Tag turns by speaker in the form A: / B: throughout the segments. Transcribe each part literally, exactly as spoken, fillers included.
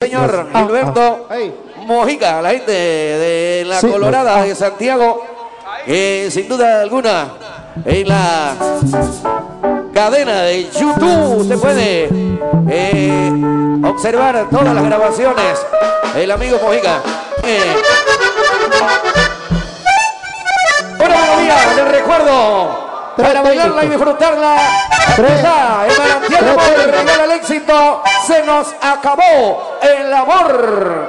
A: Señor Gilberto Mojica, la gente de la
B: Sí,
A: Colorada
B: no.
A: de Santiago, que sin duda alguna en la cadena de YouTube usted puede eh, observar todas las grabaciones. El amigo Mojica. Eh. Una melodía del recuerdo para bailarla y disfrutarla. Está el manantial de amor, el regalo el éxito. Se nos acabó el amor.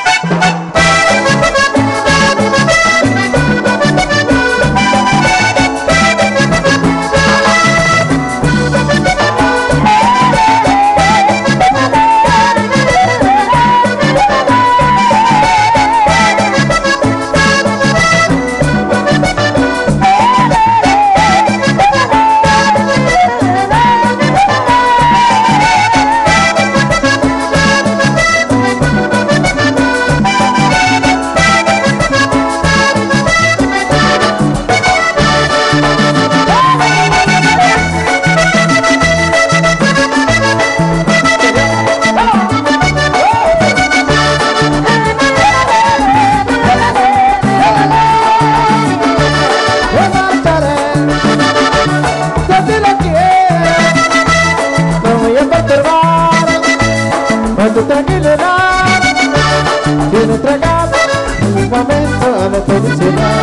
B: Tu tranquilidad tiene entregado un momento de felicidad.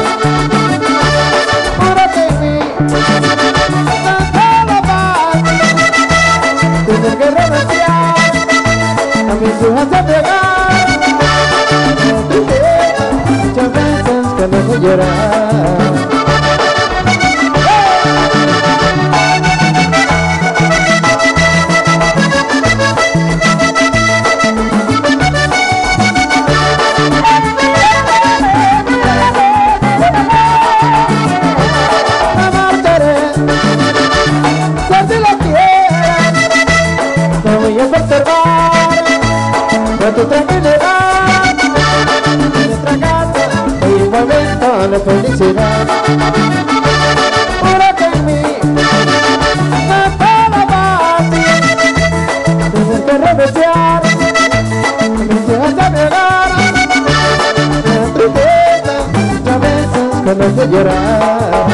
B: Júrate en mí, tanta la paz. Tienes que renunciar a mis hijas de pegar. Muchas veces que me hace llorar. Con tu tranquilidad en nuestra casa hay un momento de felicidad. Júrate en mí, no para más. Tienes que renunciar mis hijas de mi hogar. Me tristeza muchas veces que me hace llorar.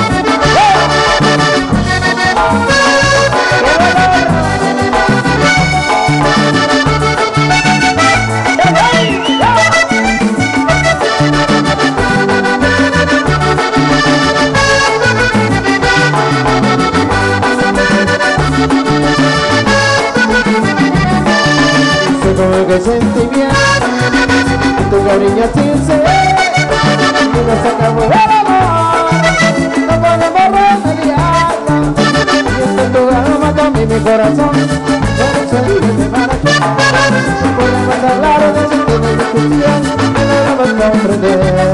B: Como que sentí bien tu cariño sincero, que nos acabó el amor, no podemos remediarlo. Siento tu alma con mi corazón, pero se vive de maravilla. Podemos hablar de sentir de discusión, que no debemos comprender.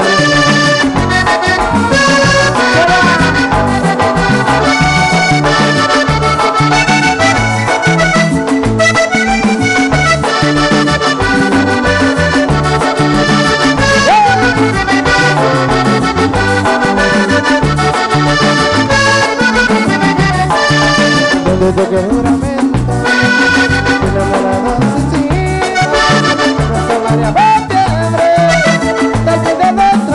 B: Desde que juramento enamorado se sigue, no se varía por tendré, te quedé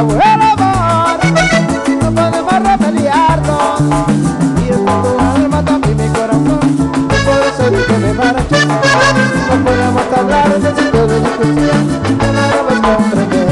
B: acabó el amor, no podemos remediarnos. Y es tu alma también mi corazón, por eso dije me marché. No podemos hablar, necesito de discusión, no me debes comprender.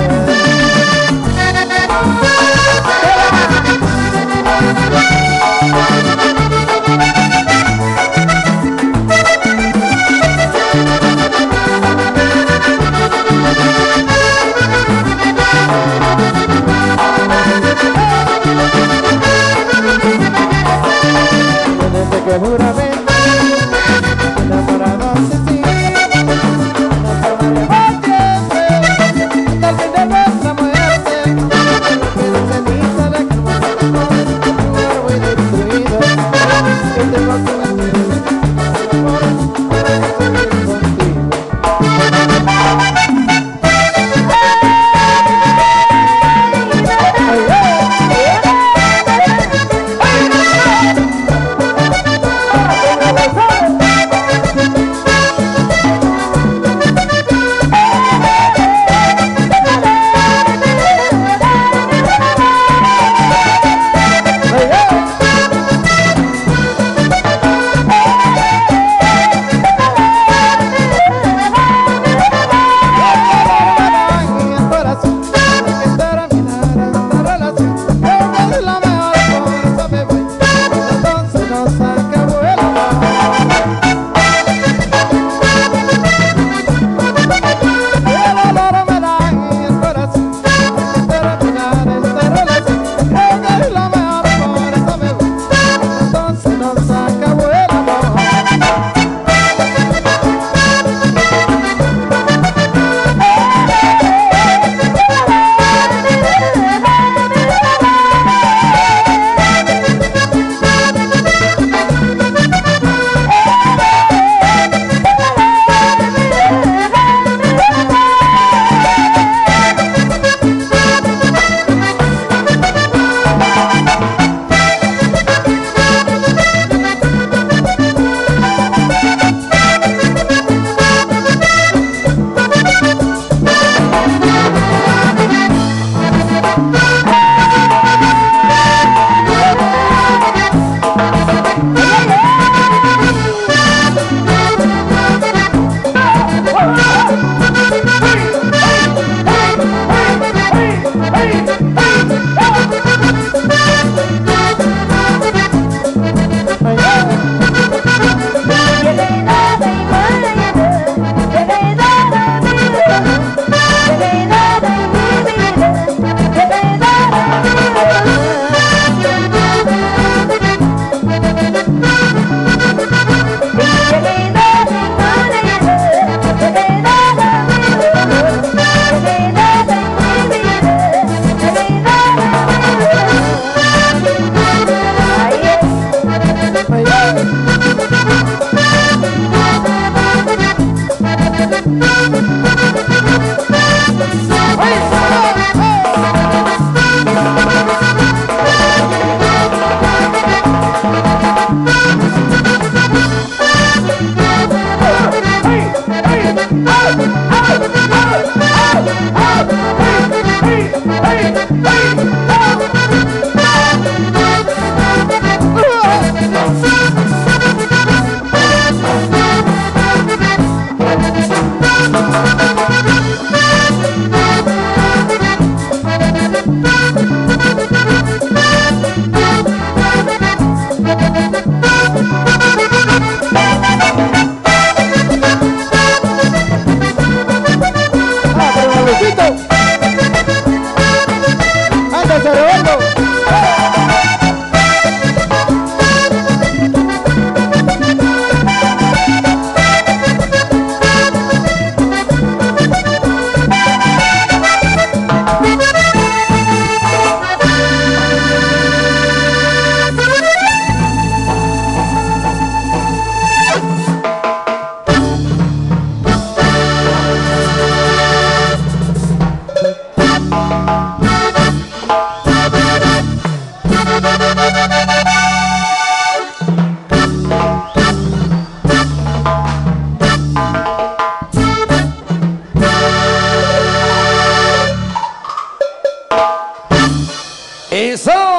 B: Desde que juramente enamorados de ti, nos amaremos siempre hasta el fin de nuestra muerte. Que de ceniza de aquel momento tu cuerpo y destruido, que tengo que decir el amor para seguir contigo.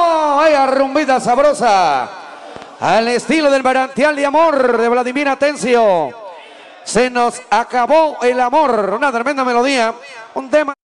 A: ¡Ay, rumbita sabrosa! Al estilo del manantial de amor de Vladimir Atencio. Se nos acabó el amor. Una tremenda melodía. Un tema.